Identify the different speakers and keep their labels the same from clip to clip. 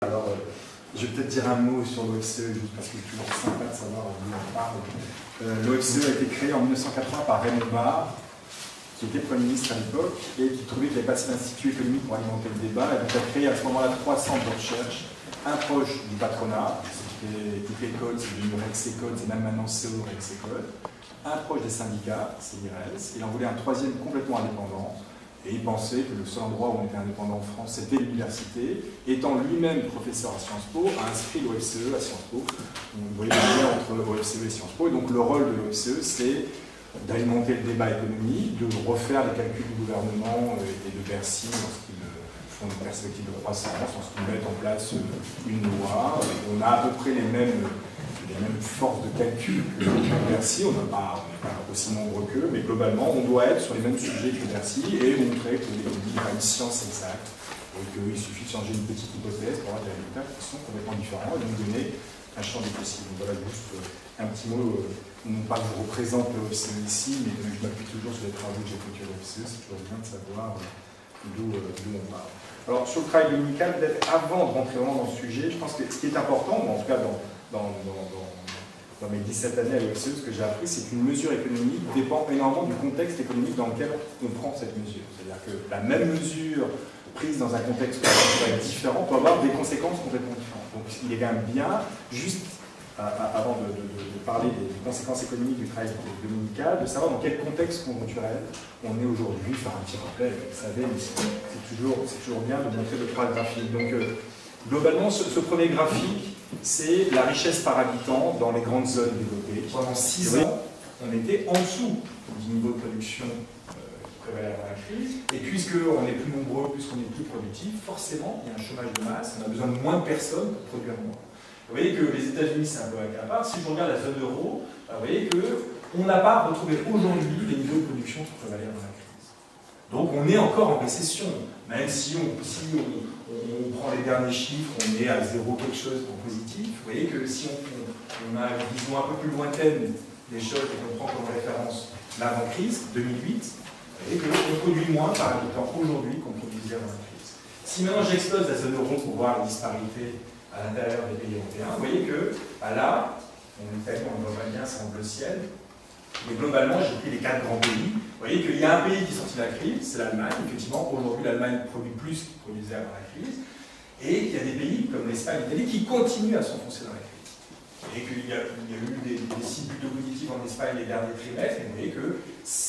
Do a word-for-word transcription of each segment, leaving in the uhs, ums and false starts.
Speaker 1: Alors, euh, je vais peut-être dire un mot sur l'O F C E, juste parce que c'est toujours sympa de savoir d'où on parle. Euh, L'O F C E a été créé en mille neuf cent quatre-vingts par Raymond Barre, qui était Premier ministre à l'époque, et qui trouvait qu'il n'y avait pas assez d'instituts économiques pour alimenter le débat, et donc a créé à ce moment-là trois centres de recherche, un proche du patronat, c'était toute l'école, c'est devenu Rexecode, c'est même maintenant C E O Rexecode, un proche des syndicats, c'est I R E S, il en voulait un troisième complètement indépendant, et il pensait que le seul endroit où on était indépendant en France, c'était l'université. Étant lui-même professeur à Sciences Po, a inscrit l'O F C E à Sciences Po. Vous voyez le lien entre l'O F C E et Sciences Po. Et donc le rôle de l'O F C E, c'est d'alimenter le débat économique, de refaire les calculs du gouvernement et de Bercy lorsqu'ils font une perspective de croissance, lorsqu'ils mettent en place une loi. On a à peu près les mêmes, les mêmes forces de calcul que Bercy, on n'est pas, pas aussi nombreux qu'eux, mais globalement, on doit être sur les mêmes sujets que Bercy et montrer qu'il n'y a pas une science exacte et qu'il suffit de changer une petite hypothèse pour avoir des résultats qui sont complètement différents et donc donner un champ des possibles. Donc voilà juste un petit mot, non pas que je représente le O F C E ici, mais je m'appuie toujours sur les travaux que j'ai fait au O F C E, c'est toujours bien de savoir d'où on parle. Alors sur le travail dominical, peut-être avant de rentrer vraiment dans le sujet, je pense que ce qui est important, ou en tout cas dans Dans, dans, dans, dans mes dix-sept années à l'O F C E, ce que j'ai appris, c'est qu'une mesure économique dépend énormément du contexte économique dans lequel on prend cette mesure. C'est-à-dire que la même mesure prise dans un contexte différent peut avoir des conséquences complètement différentes. Donc il est quand même bien, juste à, à, avant de, de, de parler des, des conséquences économiques du travail dominical, de savoir dans quel contexte conjoncturel on est aujourd'hui, faire un petit rappel, vous savez, c'est toujours, toujours bien de montrer le travail graphique. Donc euh, globalement, ce, ce premier graphique, c'est la richesse par habitant dans les grandes zones développées. Pendant six ans, on était en dessous du niveau de production euh, qui prévalait avant la crise. Et puisqu'on est plus nombreux, puisqu'on est plus productif, forcément, il y a un chômage de masse, on a besoin de moins de personnes pour produire moins. Vous voyez que les États-Unis, c'est un peu un cas à part. Si je regarde la zone euro, vous voyez qu'on n'a pas retrouvé aujourd'hui les niveaux de production qui prévalaient avant la crise. Donc on est encore en récession, même si on, si on, on prend les derniers chiffres, on est à zéro quelque chose en positif. Vous voyez que si on, on a une vision un peu plus lointaine des choses et qu'on prend comme référence l'avant-crise, deux mille huit, vous voyez qu'on produit moins par habitant aujourd'hui qu'on produisait avant la crise. Si maintenant j'explose la zone euro pour voir les disparités à l'intérieur des pays européens, vous voyez que bah là, en Italie, on ne voit pas bien, c'est en bleu ciel. Mais globalement, j'ai pris les quatre grands pays. Vous voyez qu'il y a un pays qui est sorti de la crise, c'est l'Allemagne. Effectivement, aujourd'hui, l'Allemagne produit plus qu'il produisait avant la crise. Et il y a des pays comme l'Espagne et l'Italie qui continuent à s'enfoncer dans la crise. Et qu'il y, y a eu des, des signes plutôt positifs en Espagne les derniers trimestres. Et vous voyez que,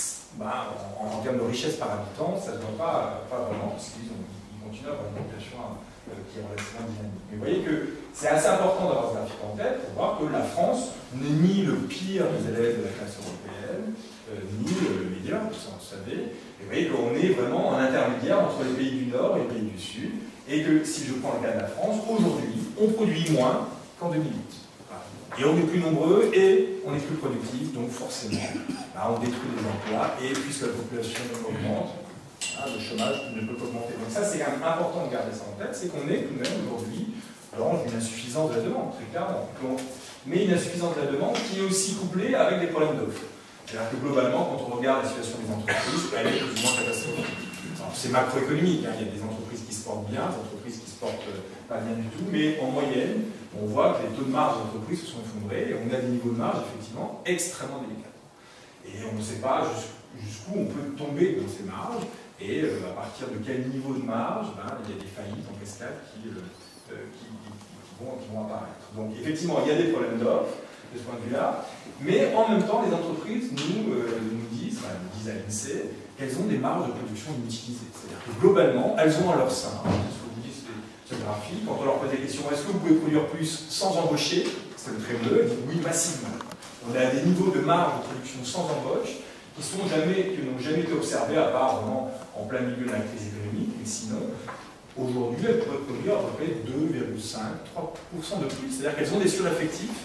Speaker 1: bah, en, en termes de richesse par habitant, ça ne se voit pas, pas vraiment, parce qu'ils continuent à avoir une population euh, qui est relativement dynamique. Mais vous voyez que c'est assez important d'avoir ce graphique en tête pour voir que la France n'est ni le pire des élèves de la classe européenne, euh, ni le meilleur, ça vous savez. Et vous voyez qu'on est vraiment en intermédiaire entre les pays du Nord et les pays du Sud. Et que si je prends le cas de la France, aujourd'hui, on produit moins qu'en deux mille huit. Et on est plus nombreux et on est plus productif, donc forcément, bah, on détruit les emplois. Et puisque la population augmente, ah, le chômage ne peut qu'augmenter. Donc ça, c'est quand même important de garder ça en tête, c'est qu'on est tout de même aujourd'hui dans une insuffisance de la demande, très clairement. Mais une insuffisance de la demande qui est aussi couplée avec des problèmes d'offres. C'est-à-dire que globalement, quand on regarde la situation des entreprises, elle est plus ou moins catastrophique. C'est macroéconomique, hein. Il y a des entreprises qui se portent bien, des entreprises qui se portent euh, pas bien du tout, mais en moyenne, on voit que les taux de marge d'entreprise se sont effondrés et on a des niveaux de marge effectivement extrêmement délicats. Et on ne sait pas jusqu'où on peut tomber dans ces marges. Et euh, à partir de quel niveau de marge, ben, il y a des faillites en cascade qui, euh, qui, qui, qui, vont, qui vont apparaître. Donc effectivement, il y a des problèmes d'offres de ce point de vue-là, mais en même temps, les entreprises nous, euh, nous disent, enfin, nous disent à l'INSEE, qu'elles ont des marges de production inutilisées. C'est-à-dire que globalement, elles ont à leur sein, c'est ce que vous dites ce graphique, quand on leur pose des questions, est-ce que vous pouvez produire plus sans embaucher? C'est le très bleu, elles disent oui, massivement. On a des niveaux de marge de production sans embauche qui sont jamais, qui n'ont jamais été observés à part vraiment en plein milieu de la crise économique, mais sinon, aujourd'hui, elles pourraient produire à peu près deux virgule cinq à trois pour cent de plus. C'est-à-dire qu'elles ont des sureffectifs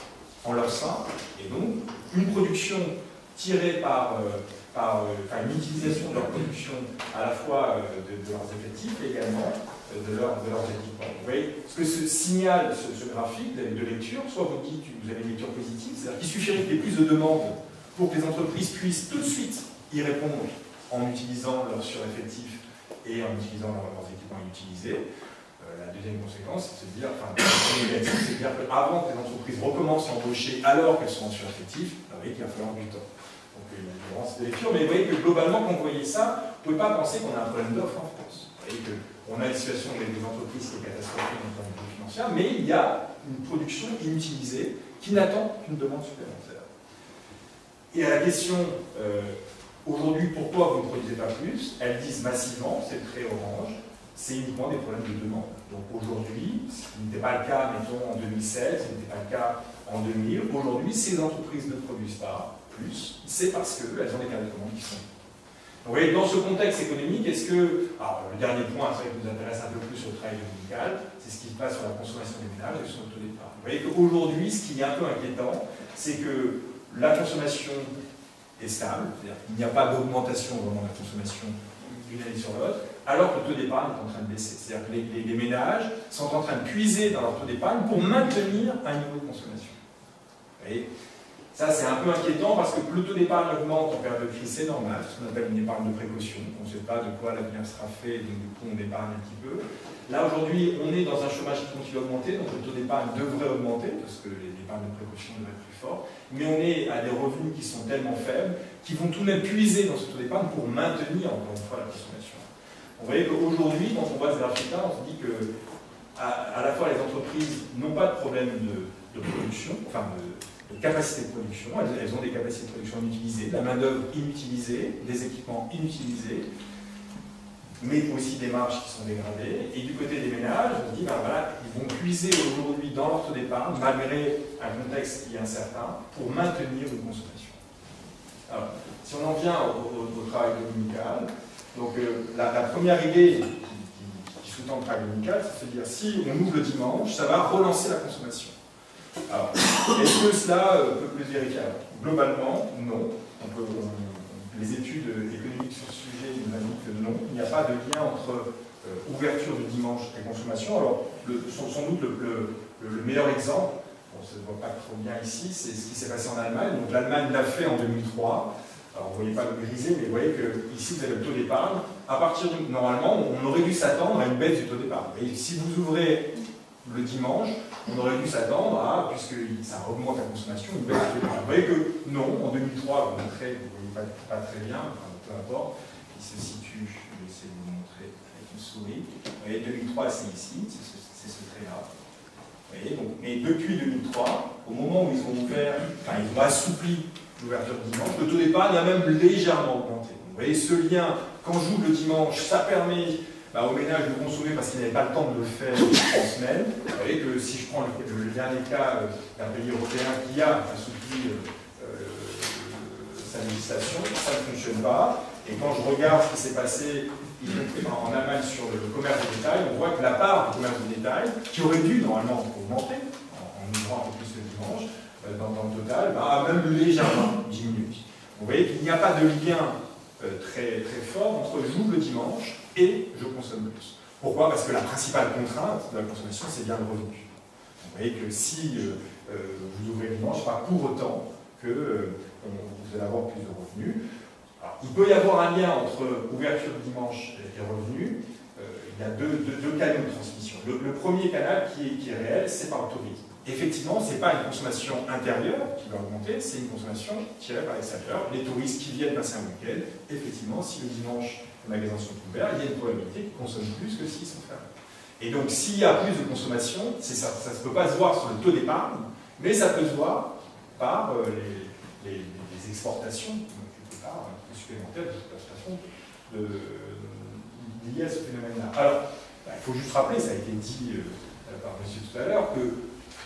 Speaker 1: en leur sein, et donc une production tirée par, euh, par euh, enfin, une utilisation de leur production à la fois euh, de, de leurs effectifs et également euh, de, leur, de leurs équipements. Vous voyez ce que ce signale ce, ce graphique de, de lecture, soit vous dites que vous avez une lecture positive, c'est-à-dire qu'il suffirait qu'il y ait plus de demandes pour que les entreprises puissent tout de suite y répondre en utilisant leurs sureffectifs et en utilisant leurs, leurs équipements inutilisés. Euh,
Speaker 2: la deuxième conséquence, c'est de dire, enfin, c'est de dire qu'avant que les entreprises recommencent à embaucher alors qu'elles sont en sureffectif, vous voyez qu'il va falloir du temps. Donc il y a une différence de lecture, mais vous voyez que globalement, quand vous voyez ça, vous ne pouvez pas penser qu'on a un problème d'offre en France. Vous voyez qu'on a une situation avec des entreprises qui est catastrophique d'un point de vue financier, mais il y a une production inutilisée qui n'attend qu'une demande supplémentaire. Et à la question, euh, aujourd'hui, pourquoi vous ne produisez pas plus, elles disent massivement, c'est le trait orange, c'est uniquement des problèmes de demande. Donc aujourd'hui, ce qui n'était pas le cas, mettons, en deux mille seize, ce n'était pas le cas en deux mille, aujourd'hui, ces entreprises ne produisent pas plus, c'est parce qu'elles ont des carnets de commandes qui sont. Donc, vous voyez, dans ce contexte économique, est-ce que. Alors, le dernier point, c'est vrai qui nous intéresse un peu plus sur le travail dominical, c'est ce qui se passe sur la consommation des ménages et sur le taux d'épargne. Vous voyez qu'aujourd'hui, ce qui est un peu inquiétant, c'est que la consommation est stable, c'est-à-dire qu'il n'y a pas d'augmentation vraiment de la consommation d'une année sur l'autre, alors que le taux d'épargne est en train de baisser. C'est-à-dire que les, les, les ménages sont en train de puiser dans leur taux d'épargne pour maintenir un niveau de consommation. Vous voyez ? Ça, c'est un peu inquiétant parce que le taux d'épargne augmente en période de crise, c'est normal, ce qu'on appelle une épargne de précaution. On ne sait pas de quoi l'avenir sera fait, donc du coup on épargne un petit peu. Là, aujourd'hui, on est dans un chômage qui continue à augmenter, donc le taux d'épargne devrait augmenter, parce que l'épargne de précaution devrait être plus forte. Mais on est à des revenus qui sont tellement faibles, qui vont tout de même puiser dans ce taux d'épargne pour maintenir, encore une fois, la consommation. Vous voyez qu'aujourd'hui, quand on voit ce graphique-là, on se dit que à, à la fois les entreprises n'ont pas de problème de, de production, enfin de de capacité de production, elles, elles ont des capacités de production inutilisées, de la main-d'œuvre inutilisée, des équipements inutilisés, mais aussi des marges qui sont dégradées. Et du côté des ménages, on se dit, ben voilà, ils vont puiser aujourd'hui dans leur taux d'épargne, malgré un contexte qui est incertain, pour maintenir une consommation. Alors, si on en vient au, au, au travail dominical, donc euh, la, la première idée qui, qui, qui sous-tend le travail dominical, c'est de se dire, si on ouvre le dimanche, ça va relancer la consommation. Alors, est-ce que cela euh, peut plus vérifiable? Globalement, non. On peut, on, les études économiques sur ce sujet nous indiquent que non. Il n'y a pas de lien entre euh, ouverture du dimanche et consommation. Alors, le, sans, sans doute le, le, le meilleur exemple, bon, ça ne se voit pas trop bien ici, c'est ce qui s'est passé en Allemagne. Donc l'Allemagne l'a fait en deux mille trois. Alors, vous ne voyez pas le grisé, mais vous voyez que ici vous avez le taux d'épargne. À partir de, normalement, on aurait dû s'attendre à une baisse du taux d'épargne. Et si vous ouvrez le dimanche, on aurait dû s'attendre à, puisque ça augmente la consommation, une baisse de l'épargne. Vous voyez que non, en deux mille trois, vous montrez, vous ne voyez pas, pas très bien, enfin, peu importe, il se situe, je vais essayer de vous montrer avec une souris. Vous voyez, deux mille trois, c'est ici, c'est ce, ce trait-là. Vous voyez, donc, mais depuis deux mille trois, au moment où ils ont ouvert, enfin, ils ont assoupli l'ouverture du dimanche, le taux d'épargne a même légèrement augmenté. Vous voyez, ce lien, quand j'ouvre le dimanche, ça permet bah, aux ménages de consommer parce qu'ils n'avaient pas le temps de le faire en semaine. Vous voyez que si je prends le, le dernier cas euh, d'un pays européen qui a assoupli euh, euh, sa législation, ça ne fonctionne pas. Et quand je regarde ce qui s'est passé en Allemagne sur le commerce de détail, on voit que la part du commerce de détail, qui aurait dû normalement augmenter en, en ouvrant un peu plus le dimanche, euh, dans, dans le total, bah, a même légèrement diminué. Vous voyez qu'il n'y a pas de lien euh, très, très fort entre j'ouvre le dimanche et je consomme plus. Pourquoi? Parce que la principale contrainte de la consommation, c'est bien le revenu. Vous voyez que si euh, euh, vous ouvrez le dimanche, pas pour autant que euh, on, vous allez avoir plus de revenus. Alors, il peut y avoir un lien entre ouverture du dimanche et revenus. Euh, il y a deux, deux, deux canaux de transmission. Le, le premier canal qui est, qui est réel, c'est par le tourisme. Effectivement, ce n'est pas une consommation intérieure qui va augmenter, c'est une consommation tirée par l'extérieur. Les touristes qui viennent passer un week-end, effectivement, si le dimanche les magasins sont ouverts, il y a une probabilité qu'ils consomment plus que s'ils sont fermés. Et donc, s'il y a plus de consommation, ça ne peut pas se voir sur le taux d'épargne, mais ça peut se voir par euh, les, les, les exportations, quelque part, un peu supplémentaires des exportations de, de, liées à ce phénomène-là. Alors, bah, il faut juste rappeler, ça a été dit euh, par monsieur tout à l'heure, que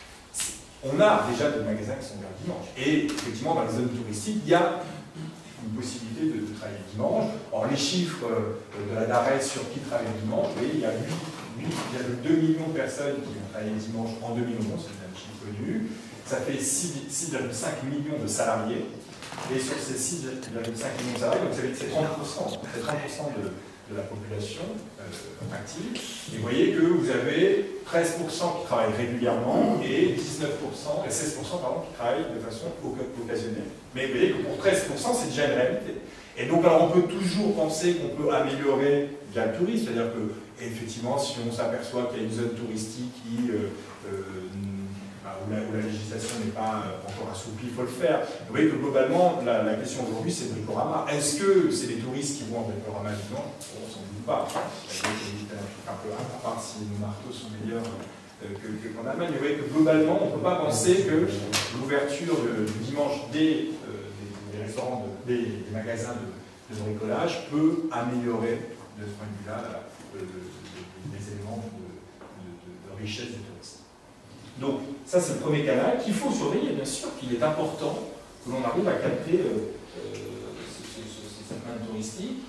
Speaker 2: on a déjà des magasins qui sont ouverts dimanche. Et effectivement, dans les zones touristiques, il y a une possibilité de, de travailler dimanche. Or, les chiffres euh, de la DARES sur qui travaille dimanche, vous voyez, il y a huit virgule deux millions de personnes qui ont travaillé dimanche en deux mille onze, c'est un chiffre connu. Ça fait six virgule cinq millions de salariés. Et sur ces six virgule cinq millions de salariés, donc c'est trente pour cent, c'est trente pour cent de, de la population euh, active. Et vous voyez que vous avez treize pour cent qui travaillent régulièrement et dix-neuf pour cent, seize pour cent pardon, qui travaillent de façon occasionnelle. Mais vous voyez que pour treize pour cent, c'est déjà une réalité. Et donc, alors, on peut toujours penser qu'on peut améliorer via le tourisme, c'est-à-dire que, effectivement, si on s'aperçoit qu'il y a une zone touristique qui, euh, euh, où, la, où la législation n'est pas encore assouplie, il faut le faire. Vous voyez que globalement, la, la question aujourd'hui, c'est le bricorama. Est-ce que c'est des touristes qui vont en bricorama vivant? On ne s'en doute pas. Un peu, à part si nos marteaux sont meilleurs euh, qu'en que, Allemagne. Mais vous voyez que globalement, on ne peut pas penser que l'ouverture du dimanche des, euh, des, des restaurants, de, des, des magasins de, de bricolage peut améliorer de ce point de vue-là de, de, de, les éléments de, de, de, de richesse des touristes. Donc, ça c'est le premier canal qu'il faut surveiller, bien sûr, qu'il est important que l'on arrive à capter euh, euh, ce, ce, ce, cette manne touristique.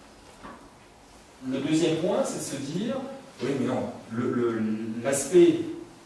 Speaker 2: Le deuxième point, c'est de se dire, oui mais non, l'aspect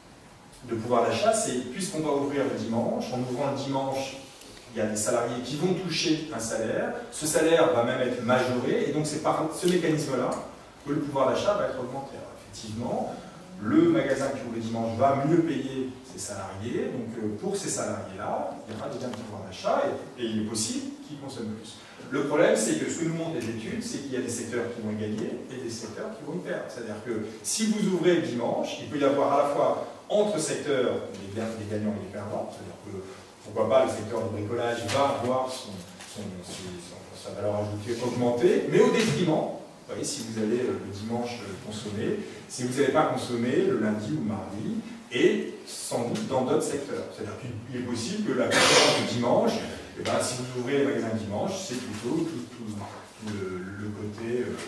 Speaker 2: de pouvoir d'achat, c'est puisqu'on va ouvrir le dimanche, en ouvrant le dimanche, il y a des salariés qui vont toucher un salaire, ce salaire va même être majoré, et donc c'est par ce mécanisme-là que le pouvoir d'achat va être augmenté. Alors, effectivement, le magasin qui ouvre le dimanche va mieux payer ses salariés, donc euh, pour ces salariés-là, il y aura des gains de pouvoir d'achat, et, et il est possible qu'ils consomment plus. Le problème, c'est que ce que nous montrent les études, c'est qu'il y a des secteurs qui vont y gagner et des secteurs qui vont y perdre. C'est-à-dire que si vous ouvrez le dimanche, il peut y avoir à la fois entre secteurs des gagnants et des perdants, c'est-à-dire que pourquoi pas le secteur du bricolage va avoir son, son, son, son, sa valeur ajoutée augmentée, mais au détriment, vous voyez, si vous allez le dimanche consommer, si vous n'allez pas consommer le lundi ou le mardi, et sans doute dans d'autres secteurs. C'est-à-dire qu'il est possible que la concurrence du dimanche, eh ben, si vous ouvrez les magasins le dimanche, c'est plutôt tout, tout, tout le, le côté, euh,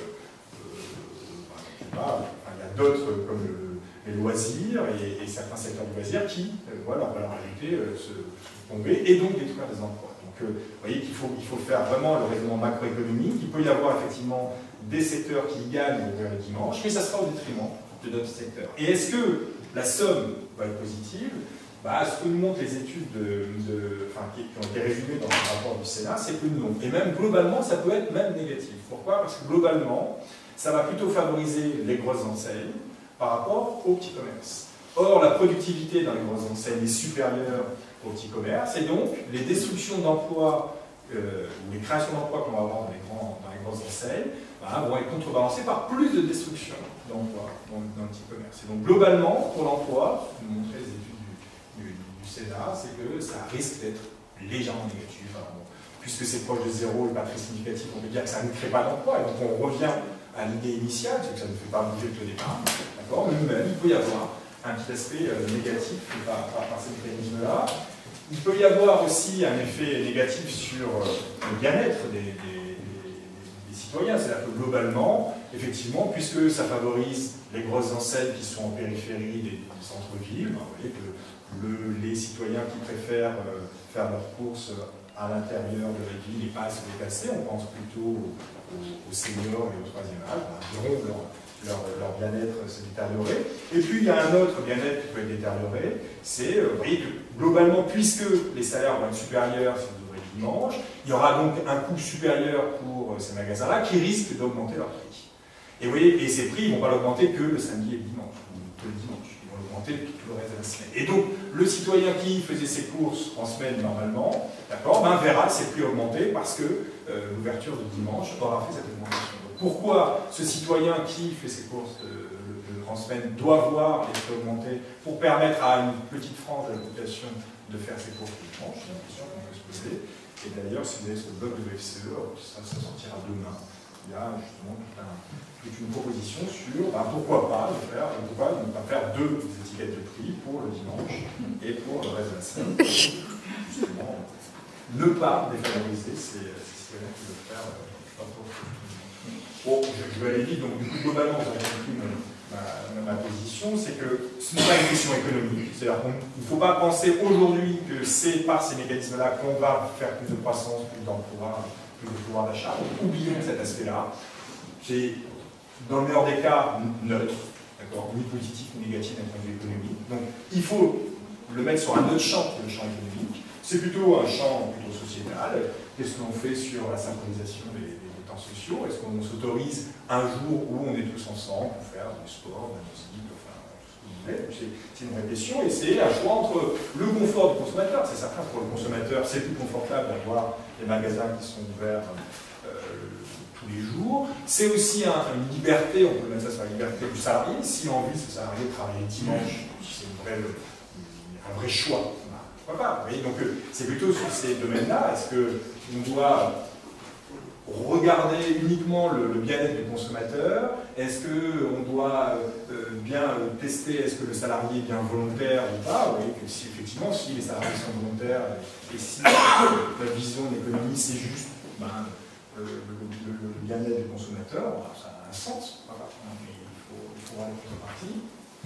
Speaker 2: euh, ben, je sais pas, enfin, il y a d'autres comme le, les loisirs et, et certains secteurs du loisir qui euh, voient leur valeur ajoutée euh, se tomber et donc détruire des emplois. Donc euh, vous voyez qu'il faut, il faut faire vraiment le raisonnement macroéconomique. Il peut y avoir effectivement des secteurs qui gagnent vers le dimanche, mais ça sera au détriment de d'autres secteurs. Et est-ce que la somme va être positive? Bah, ce que nous montrent les études de, de, enfin, qui, qui ont été résumées dans le rapport du Sénat, c'est que non. Et même globalement, ça peut être même négatif. Pourquoi? Parce que globalement, ça va plutôt favoriser les grosses enseignes par rapport au petit commerce. Or, la productivité dans les grosses enseignes est supérieure au petit commerce, et donc les destructions d'emplois euh, ou les créations d'emplois qu'on va avoir dans les, grands, dans les grosses enseignes bah, vont être contrebalancées par plus de destruction d'emplois dans, dans le petit commerce. Et donc globalement, pour l'emploi, nous montrer les études Du, du Sénat, c'est que ça risque d'être légèrement négatif. Alors, bon, puisque c'est proche de zéro et pas très significatif, on peut dire que ça ne crée pas d'emploi, et donc on revient à l'idée initiale, c'est que ça ne fait pas bouger le taux d'épargne, d'accord, mais même il peut y avoir un petit aspect euh, négatif par, par, par ces mécanismes-là. Il peut y avoir aussi un effet négatif sur euh, le bien-être des, des, des, des citoyens, c'est-à-dire que globalement, effectivement, puisque ça favorise les grosses enseignes qui sont en périphérie des, des centres-villes, ben, vous voyez que Le, les citoyens qui préfèrent euh, faire leurs courses à l'intérieur de la ville et pas à se déplacer, on pense plutôt aux, aux seniors et au troisième âge, ben, verront leur, leur, leur bien-être se détériorer. Et puis il y a un autre bien-être qui peut être détérioré, c'est, euh, vous voyez que globalement, puisque les salaires vont être supérieurs si vous ouvrez le dimanche, il y aura donc un coût supérieur pour euh, ces magasins-là qui risquent d'augmenter leur prix. Et vous voyez, et ces prix ne vont pas l'augmenter que le samedi et le dimanche, ou que le dimanche. Tout le reste de la semaine. Et donc, le citoyen qui faisait ses courses en semaine normalement, d'accord, ben, verra ses prix augmenter parce que euh, l'ouverture du dimanche aura fait cette augmentation. Donc, pourquoi ce citoyen qui fait ses courses de, de, de, en semaine doit voir les prix augmenter pour permettre à une petite frange de la population de faire ses courses le dimanche? C'est une question qu'on peut se poser. Et d'ailleurs, si vous allez sur le blog de l'O F C E, ça, ça sortira demain. Il y a justement tout un, toute une proposition sur ben, pourquoi pas le faire, pourquoi ne pas faire deux étiquettes de prix pour le dimanche et pour le reste de la semaine. Justement, ne pas dévaloriser ces, ces citoyens qui veulent faire euh, bon, je, je vais aller vite, donc du coup, globalement, vous avez compris ma, ma, ma position, c'est que ce n'est pas une question économique. C'est-à-dire qu'il ne faut pas penser aujourd'hui que c'est par ces mécanismes-là qu'on va faire plus de croissance, plus d'emploi, de pouvoir d'achat. Oublions cet aspect-là. C'est, dans le meilleur des cas, neutre, ni positif ni négatif d'un point de vue économique. Donc, il faut le mettre sur un autre champ que le champ économique. C'est plutôt un champ plutôt sociétal. Qu'est-ce qu'on fait sur la synchronisation des, des, des temps sociaux? Est-ce qu'on s'autorise un jour où on est tous ensemble pour faire du sport, de la musique, enfin, tout ce que vous voulez? C'est une vraie question et c'est un choix entre le confort du consommateur. C'est certain, pour le consommateur, c'est plus confortable d'avoir des magasins qui sont ouverts euh, C'est aussi un, une liberté, on peut mettre ça sur la liberté du salarié. S'il a envie, ce salarié, de travailler dimanche, c'est une vraie, un vrai choix. Pourquoi pas? Vous voyez, donc c'est plutôt sur ces domaines-là. Est-ce qu'on doit regarder uniquement le, le bien-être du consommateur? Est-ce qu'on doit euh, bien euh, tester est-ce que le salarié est bien volontaire ou pas? Vous voyez que si effectivement, si les salariés sont volontaires et si la vision de l'économie c'est juste ben, le, le, le, le bien-être du consommateur, ben, ça a un sens. Voilà. Mais il faut, il faut voir les contreparties.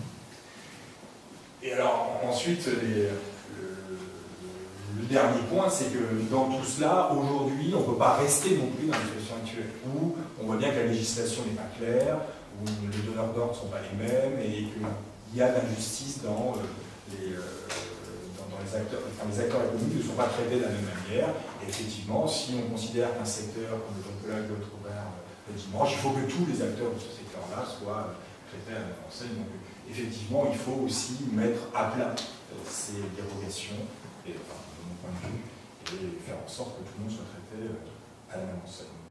Speaker 2: Et alors ensuite, les, le dernier point, c'est que dans tout cela, aujourd'hui, on ne peut pas rester non plus dans la situation actuelle où on voit bien que la législation n'est pas claire, où les donneurs d'ordre ne sont pas les mêmes et qu'il y a de l'injustice dans, euh, les, euh, dans, dans les acteurs. Enfin, les acteurs économiques ne sont pas traités de la même manière. Et effectivement, si on considère qu'un secteur comme le bricolage doit être ouvert euh, le dimanche, il faut que tous les acteurs de ce secteur-là soient traités à la même enseigne. Donc, effectivement, il faut aussi mettre à plat euh, ces dérogations. Et, enfin, et faire en sorte que tout le monde soit traité à la même enseigne.